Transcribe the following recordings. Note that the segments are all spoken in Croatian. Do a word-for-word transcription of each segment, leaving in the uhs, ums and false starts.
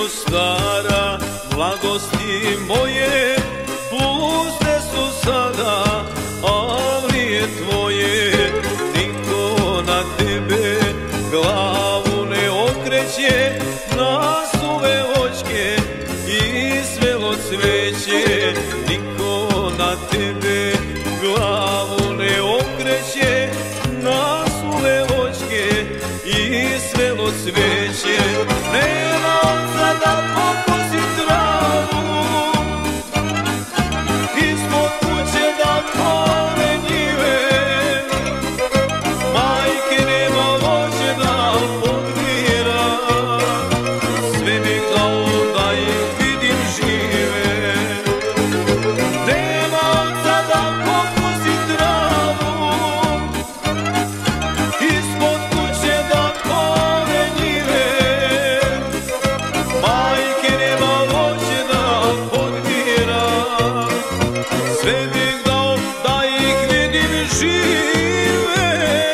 stara, mladosti moje puste su sada, avlije tvoje, niko na tebe glavu ne okreće, na suve očke i svelo cveće, niko na tebe glavu ne okreće, na suve očke i svelo cveće. Nema oca da pokosi travu, ispod kuće da pore njive, majke nema voće da podvira, sve bih dao da ih vidim žive. Nema oca da pokosi travu, ispod kuće da pore njive, majke nema voće da podvira, sve bih dao da ih vidim žive.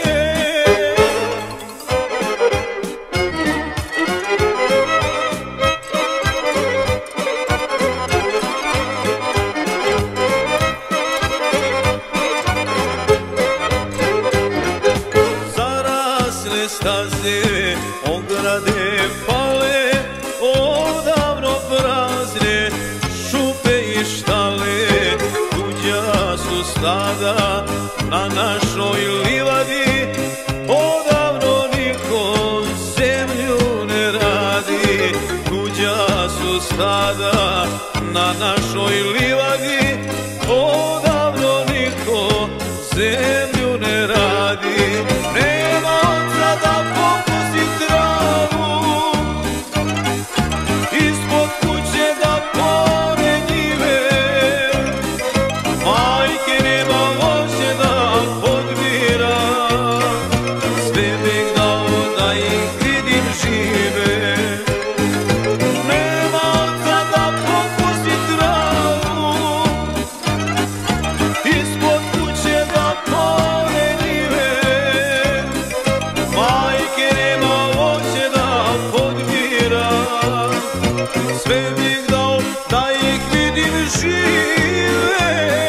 Zarasle staze, ograde pale, odavno prazne šupe i štale, tuđa su stada na našoj livadi, odavno niko zemlju ne radi, tuđa su stada na našoj livadi, odavno niko zemlju ne radi. Nema oca da pokosi travu, ispod kuće da pore njive, majke nema voće da podvira, sve bih dao da ih vidim žive. Nema oca da pokosi travu, ispod kuće da pore njive, majke nema voće da podvira, sve bih dao da ih vidim žive.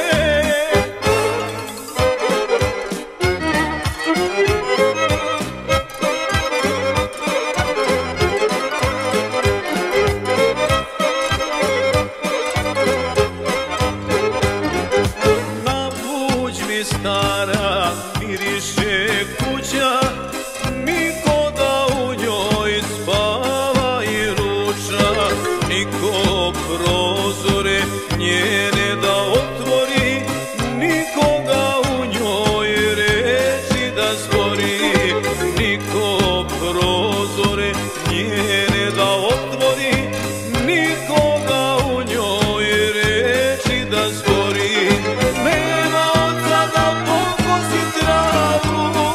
Na buđmi stara miriše kuća, niko da u njoj spava i ruča, niko prozore njene da otvori, nikoga u njoj reči da stvori, niko prozore njene da otvori, nikoga u njoj reči da stvori. Nema oca da pokosi travu,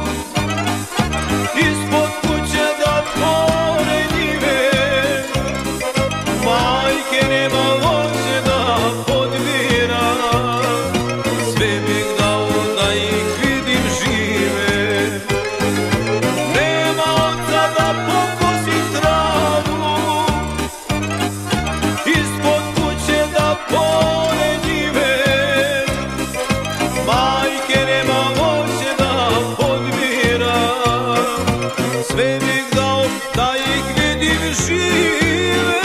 ispod kuće da pore njive, majke nema voće da podvira, sve bih dao da ih vidim žive. Nema oca da pokosi travu, ispod kuće da pore njive, majke nema voće da podvira, sve bih dao da ih vidim žive.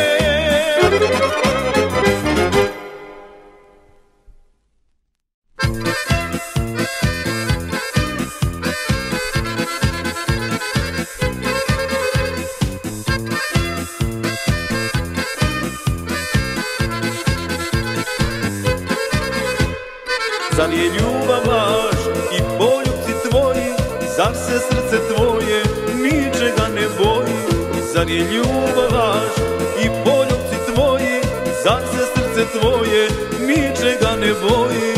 Zar je ljubav laž i poljubci tvoji, zar se srce tvoje ničega ne boji? Zar je ljubav laž i poljubci tvoji, zar se srce tvoje ničega ne boji?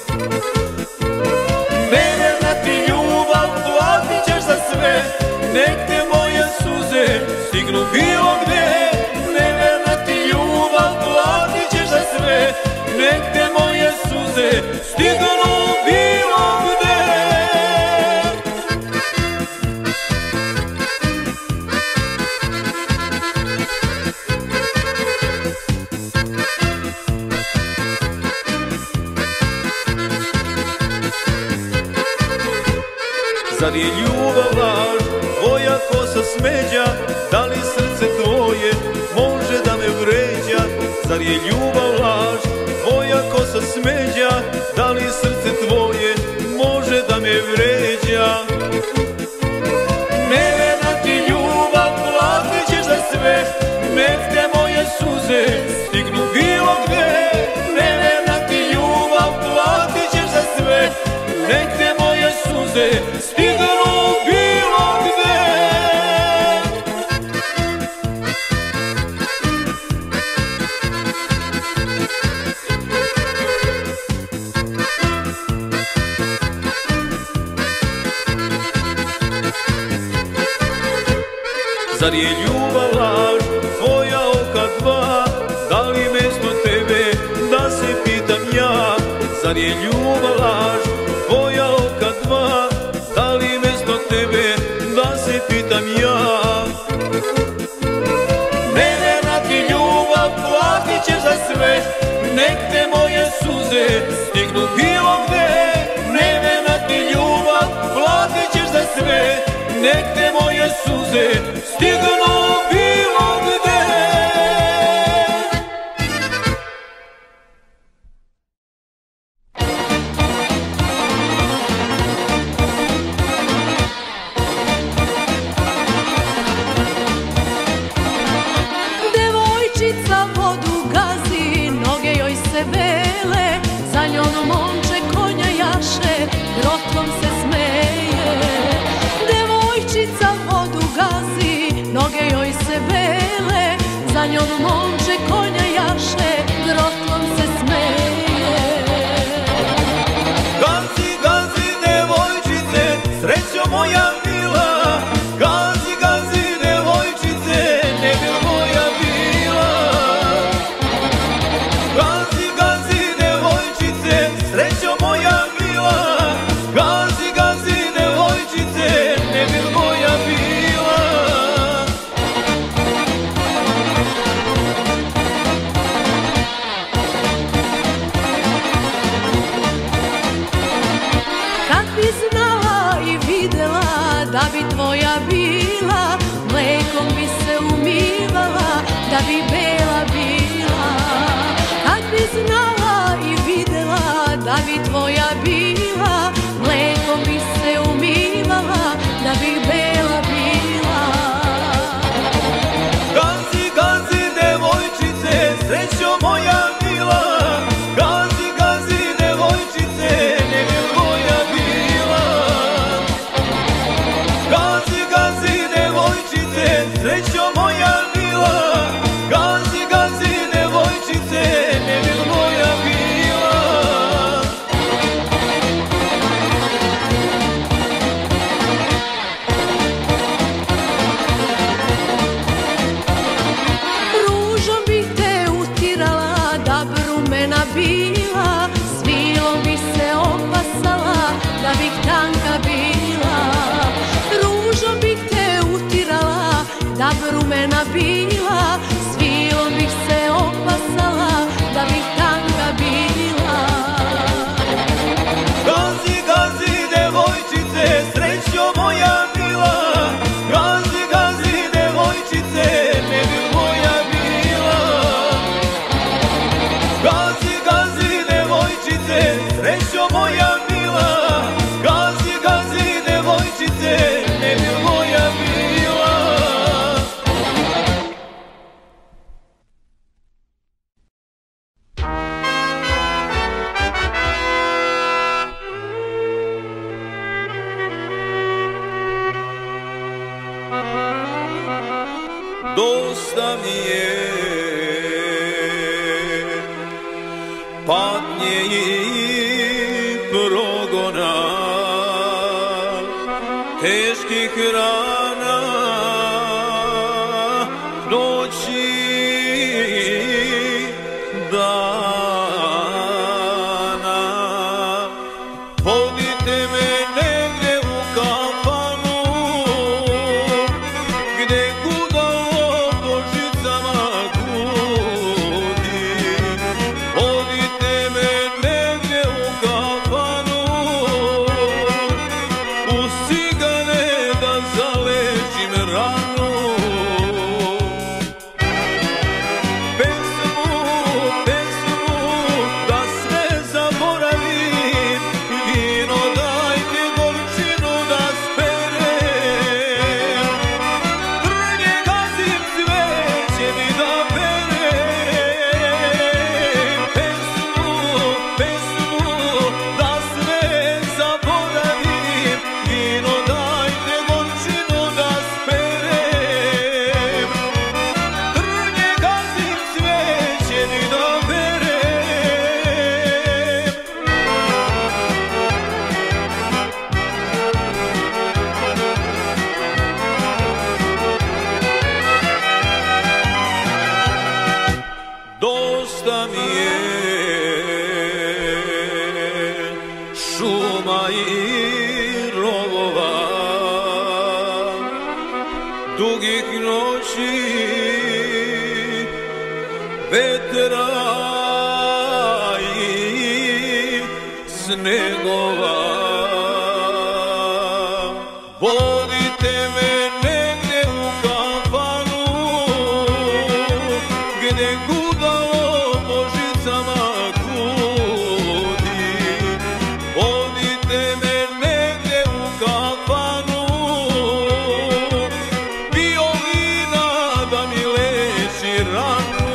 Neverna ti ljubav, platit ćeš za sve, nek te moje suze stignu bilo gde. Neverna ti ljubav, platit ćeš za sve, nek te moje suze stignu bilo gde. Zar je ljubav laž, tvoja kosa smeđa? Da li srce tvoje može da me vređa? Zar je ljubav laž, tvoja kosa smeđa? Da li srce tvoje može da me vređa? Nevena ti ljubav, platit ćeš za sve, nek te moje suze stignu bilo gde. Nevena ti ljubav, platit ćeš za sve, nek te moje suze stignu bilo gde. Zar je ljubav laž, tvoja oka dva? Da li mesto tebe da se pitam ja? Zar je ljubav laž, tvoja oka dva? Da li mesto tebe da se pitam ja? Nevena ti ljubav, platit ćeš za sve, nek te moje suze stignu bilo gde. Nevena ti ljubav, platit ćeš za sve, nek te moje suze stignu bilo gde. Devojčica vodu gazi, noge joj se vele, za njom momče konja jaše, grotkom se smeje. Devojčica vodu gazi, noge joj se vele, za njom momče konja jaše, grotkom se smeje. Gazi, gazi devojčice, srećo moja mila, gazi, gazi devojčice, ne bi moja bila. Gazi, gazi devojčice, srećo moja mila, gazi, gazi devojčice, ne bi moja bila. Kad bi znala i videla da bi tvoja bila, mlekom bi se umivala, da bi bela bila. Kad bi znala i videla da bi tvoja bila, mlekom bi se umivala, da bi bela bila. Gazi, gazi devojčice, srećo moja mila, gazi, gazi devojčice, ne bi moja bila. Gazi, gazi devojčice, srećo moja mila, gazi, gazi devojčice, ne bi moja bila. Ružom bih te utirala da bi rumena bila, svilom bih se opasala da bih tanka bila. Ružom bih te utirala da bi rumena bila, svilom bih se opasala da bih tanka bila. Gazi, gazi devojčice, srećo moja mila, gazi, gazi devojčice, ne bi moja bila. Gazi, gazi devojčice, srećo moja mila, gazi, gazi devojčice, ne bi moja bila. Dosta mi je patnje i progona, teških rana, noći dana. Vodite me negde u kafanu, gde guda po žicama gudi. Vodite me negde u kafanu, u cigaru vetra i snegova. Vodite me negdje u kafanu, gdje gudalo po žicama krudi. Vodite me negdje u kafanu, violina da mi leči ranu.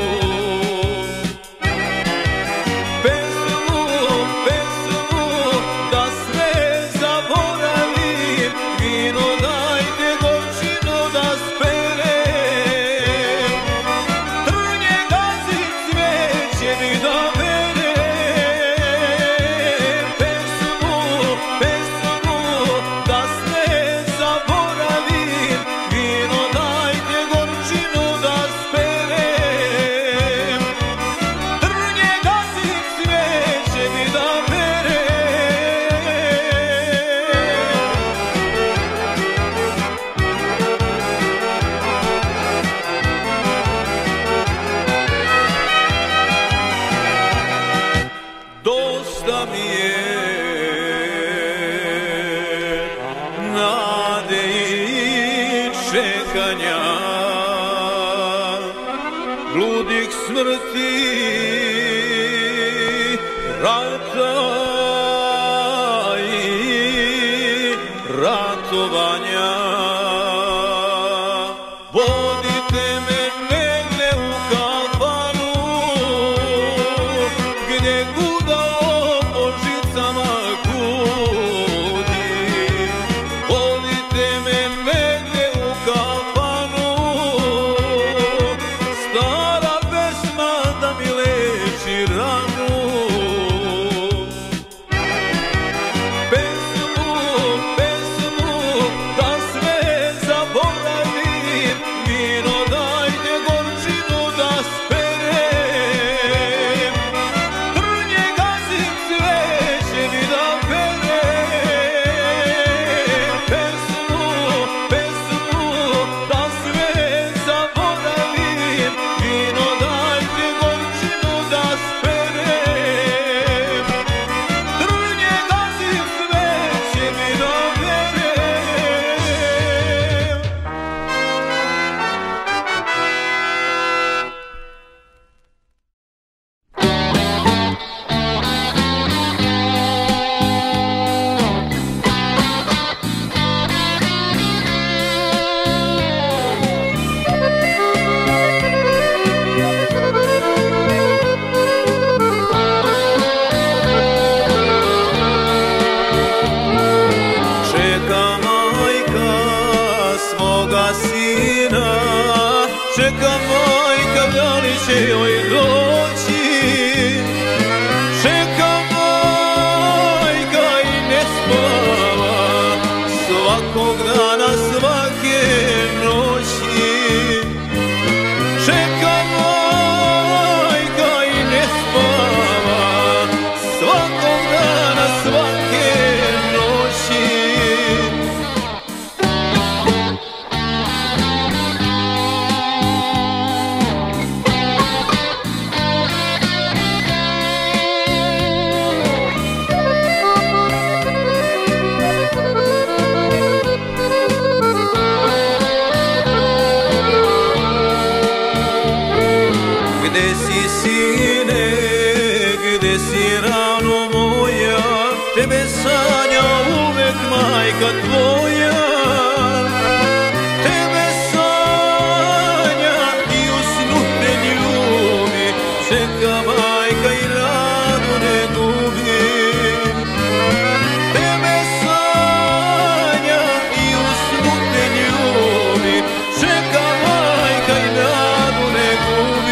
Pesmu, pesmu, da sve zaboravim, vino dajte gorčinu da sperem. Trnje gazim, cveće mi da berem. Pesmu, pesmu, da sve zaboravim, vino dajte gorčinu da sperem. Trnje gazim, cveće mi da berem. Dosta mi je nade i čekanja, ludih smrti, rata i ratovanja. Vodite me negdje u kafanu, gdje gudalo po žicama krudi. Vodite me negdje u kafanu, stara pesma da mi leči ranu. Pesmu, pesmu, da sve zaboravim, vino dajte gorčinu da sperem. Trnje gazim, cveće mi da berem. Pesmu, pesmu, da sve zaboravim, vino dajte gorčinu da sperem. Trnje gazim, cveće mi da berem. Čeka majka svoga sina, čeka majka da li će joj doći. Čeka majka i ne spava, svakog dana, svake noći. Čeka majka i ne spava, svakog dana, svake noći. Gde si, sine, gde si, rano moja, tebe sanja uvek majka tvoja. Tebe sanja i u snu te ljubi, čeka majka i rano ne gubi. Tebe sanja i u snu te ljubi, čeka majka i rano ne gubi.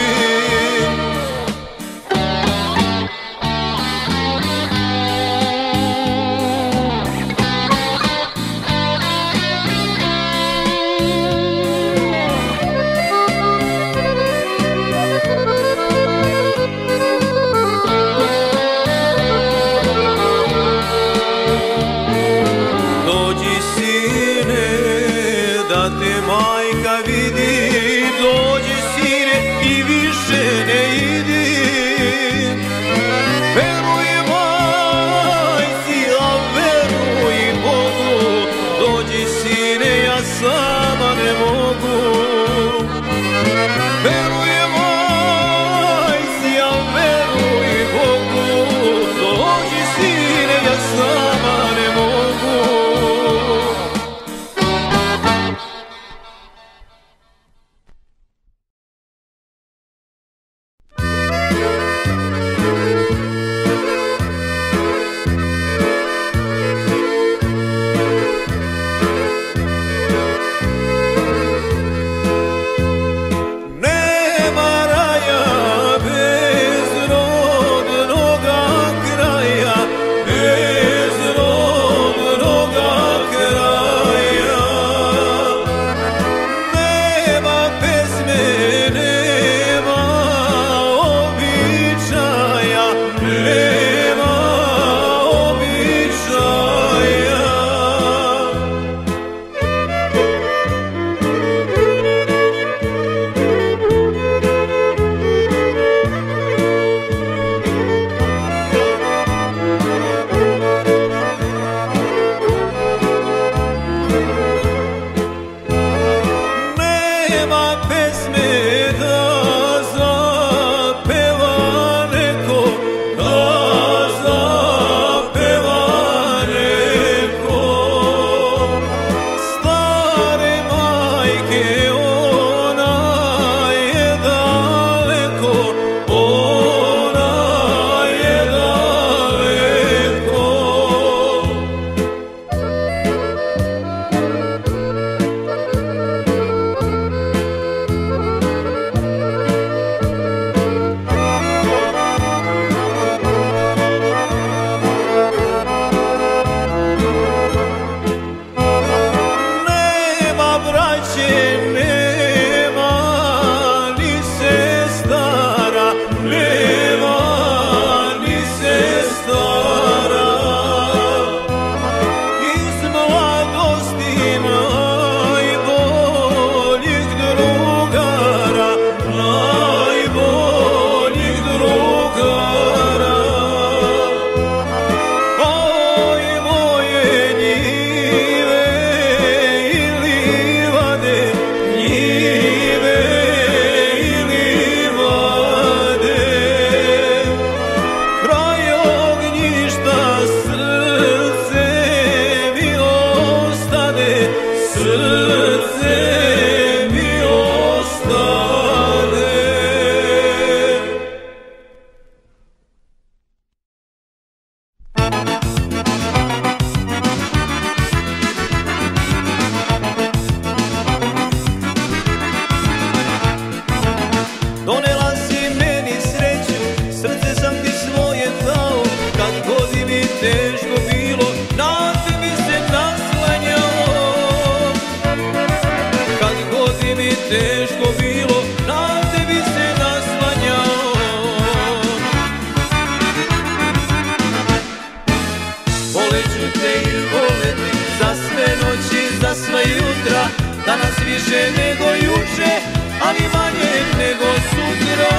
Danas više nego juče, ali manje nego sutra.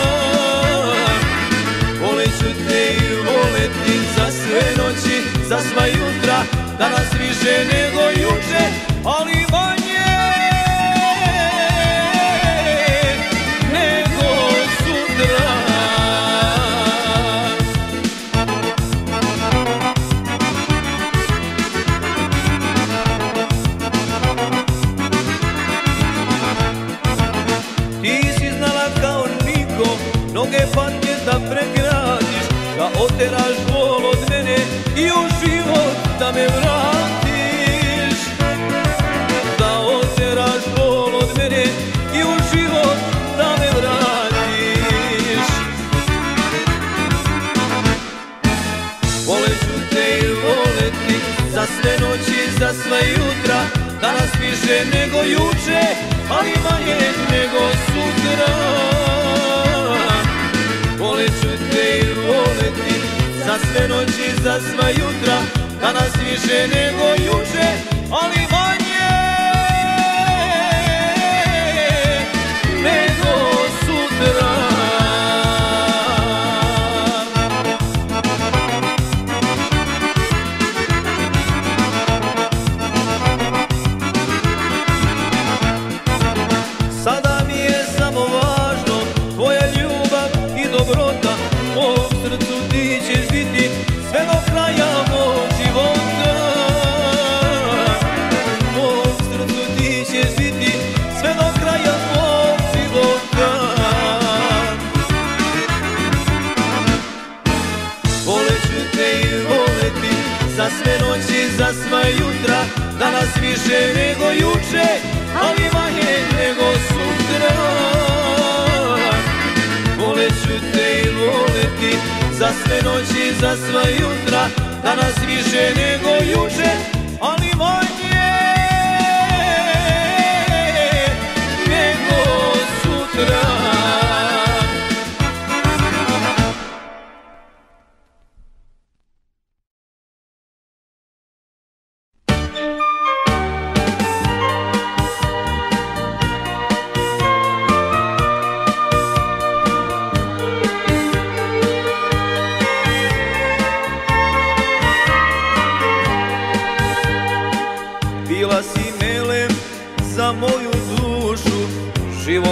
Voleću te i voleti za sve noći, za sva jutra. Danas više nego juče, ali manje nego sutra. Mnoge patnje da pregradiš, da oteraš bol od mene i u život da me vratiš. Da oteraš bol od mene i u život da me vratiš. Voleću te i voleti za sve noći, za sva jutra. Danas više nego juče, ali manje nego sutra. Voleću te i voleti za sve noći, za sva jutra. Danas više nego juče, ali manje nego sutra. Sada mi je samo važno tvoja ljubav i dobrota. U mom srcu ti ćeš biti sve do kraja mog života. U mom srcu ti ćeš biti sve do kraja mog života. Voleću te i voleti za sve noći, za sva jutra. Danas više nego juče, ali manje nego sutra. Voleću te i voleti za sve noći, za sva jutra. Danas više nego juče, ali manje nego sutra.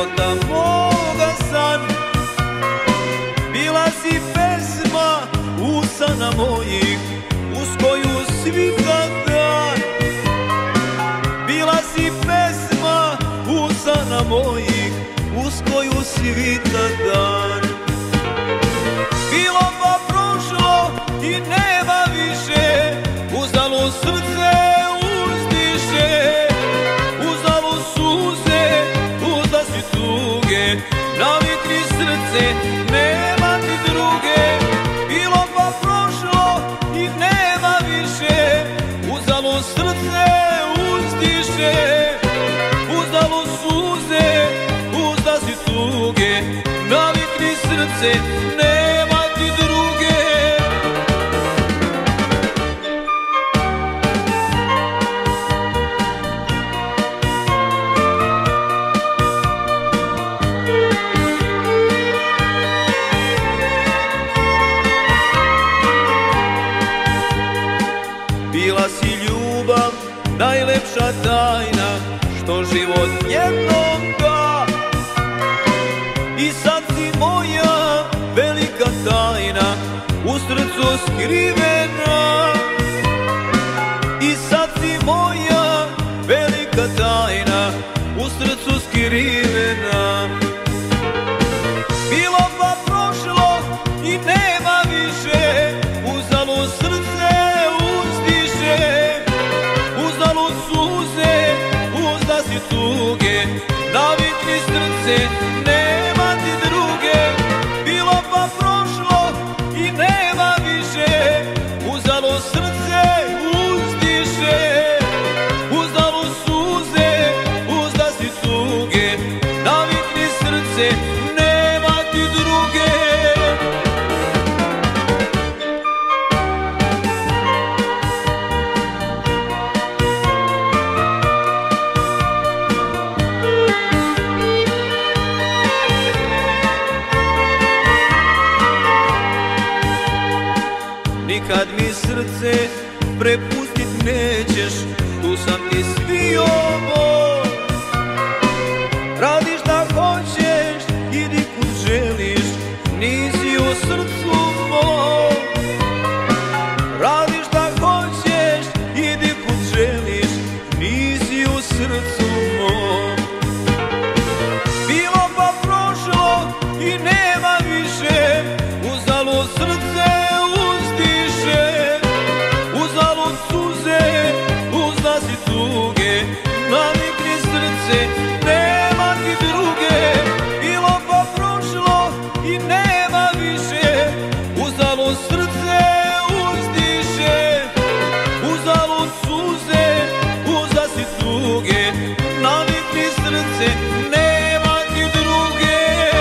života moga san. Bila si pesma usana mojih uz koju svita dan. Bila si pesma usana mojih uz koju svita dan. Bilo pa prošlo i nema više, uzalo srce uzdiše, uzalo suze, uzda si tuge, navikni srce, nema ti druge. Bilo pa prošlo i nema više, uzalo srce uzdiše, uzalo suze, uzda si tuge, navikni srce, nema ti druge. Bila si ljubav, najlepša tajna, što život jednom da. I sad si moja velika tajna, u srcu skrivena. I sad si moja velika tajna, u srcu skrivena. Bilo pa prošlo i nema više, uzalo srce uzdiše, uzalo suze, uzda si tuge, navikni srce, nema ti druge. Bilo pa prošlo i nema više, uzalo srce uzdiše, uzalo suze, uzda si tuge, navikni srce, nema ti druge. Nikad mi srce prepustit nećeš, tu sam ti svio moj. Radi šta hoćeš, idi kud želiš, nisi u srcu moj. Radi šta hoćeš, idi kud želiš, nisi u srcu moj. Bilo pa prošlo i nema više, uzalo srce uzdiše, uzalo suze, uzda si tuge, navikni srce, nema ti druge. Bilo pa prošlo i nema više, uzalo srce uzdiše, uzalo suze, uzda si tuge, navikni srce, nema ti druge.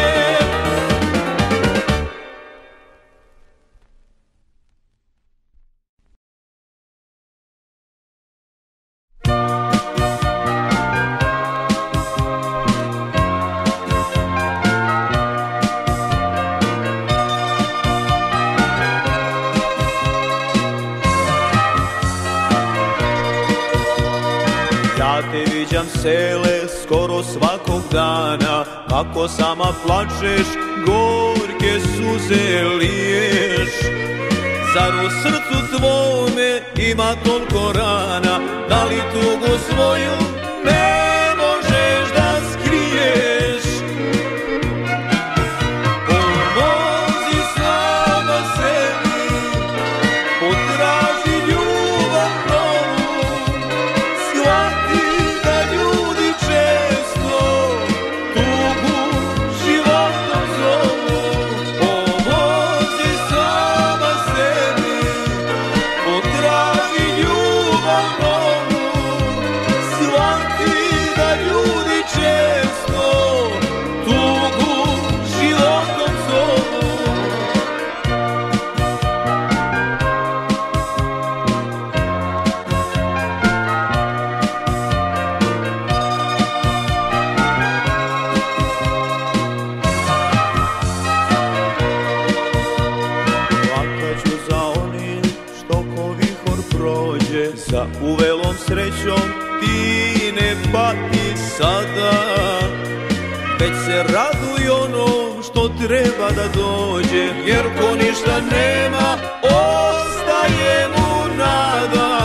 Ja te viđam sele skoro svakog dana, kako sama plačeš, gorke suze liješ. Zar u srcu tvome ima toliko rana, da li tugu svoju ne možeš da skriješ? Pomozi sama sebi, potraži ljubav novu, shvati da ljudi često tugu životom zovu. Pomozi sama sebi, potraži ljubav novu, shvati se raduj onom što treba da dođe, jer ko ništa nema, ostaje mu nada.